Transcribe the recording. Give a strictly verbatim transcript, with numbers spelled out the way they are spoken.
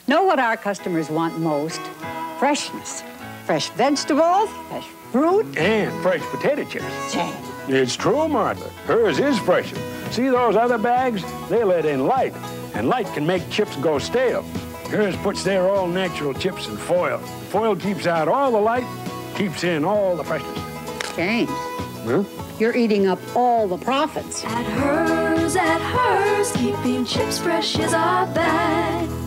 Know what our customers want most? Freshness. Fresh vegetables, fresh fruit. And fresh potato chips. Jane. It's true, Martha. Hers is fresher. See those other bags? They let in light, and light can make chips go stale. Hers puts their all-natural chips in foil. Foil keeps out all the light, keeps in all the freshness. James. Huh? You're eating up all the profits. At Her's, at Her's, keeping chips fresh is our bag.